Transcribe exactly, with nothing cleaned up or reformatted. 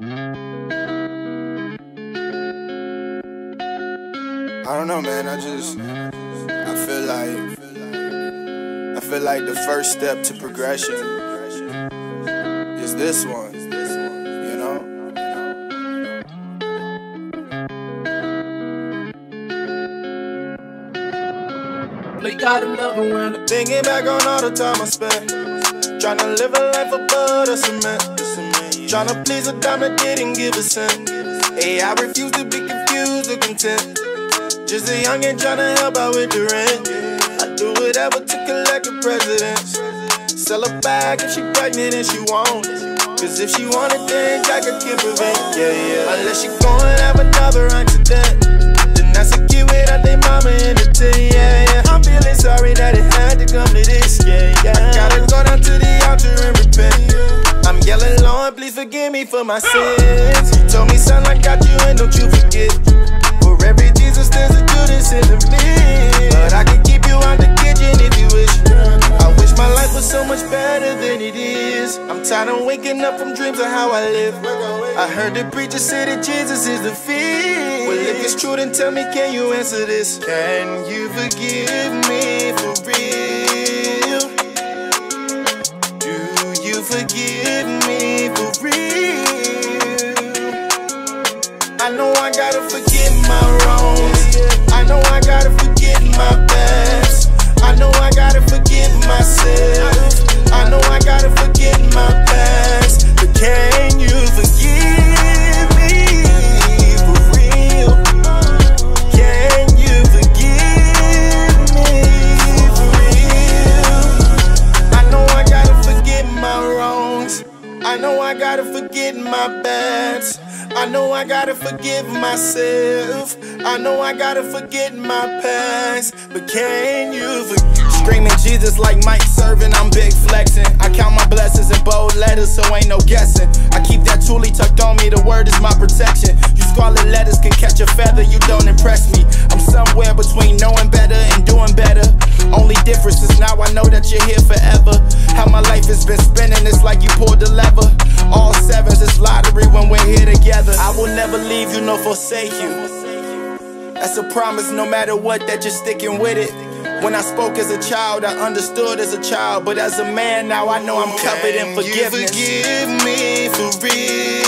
I don't know, man. I just, I feel like, I feel like the first step to progression is this one, you know? They got another one. Thinking back on all the time I spent, tryna live a life above the cement, tryna please a dime that didn't give a cent. Hey, I refuse to be confused or content. Just a youngin' tryna help out with the rent. I do whatever to collect a presidents. Sell her bag if she pregnant and she won't. Cause if she want it, then Jack can prevent. Yeah, yeah. Unless she gon' have another accident, then that's a kid without they mama in the tent. Yeah, yeah. I'm feeling sorry that it had to come to this. Yeah, yeah. I gotta go down to the altar and repent. I'm yelling, Lord, please forgive me for my sins. He told me, son, I got you and don't you forget. For every Jesus, there's a Judas in the mix. But I can keep you out the kitchen if you wish. I wish my life was so much better than it is. I'm tired of waking up from dreams of how I live. I heard the preacher say that Jesus is the fix. Well, if it's true, then tell me, can you answer this? Can you forgive me for real? Do you forgive me for real? I know I gotta forget my wrongs. I know I gotta forget my past. I know I gotta forgive myself. I know I gotta forget my past. But can you forgive me for real? Can you forgive me for real? I know I gotta forget my wrongs. I know I gotta forget my bads. I know I gotta forgive myself. I know I gotta forget my past. But can you forgive? Screaming Jesus like Mike serving, I'm big flexing. I count my blessings in bold letters, so ain't no guessing. I keep that toolie tucked on me, the word is my protection. You scarlet letters can catch a feather, you don't impress me. I'm somewhere between knowing better and doing better. Only difference is now I know that you're here forever. How my life has been spinning, it's like you pulled the lever. All sevens, it's lottery when we're here together. I will never leave you nor forsake you. That's a promise no matter what, that you're sticking with it. When I spoke as a child, I understood as a child. But as a man now, I know I'm covered in forgiveness. Can you forgive me for real?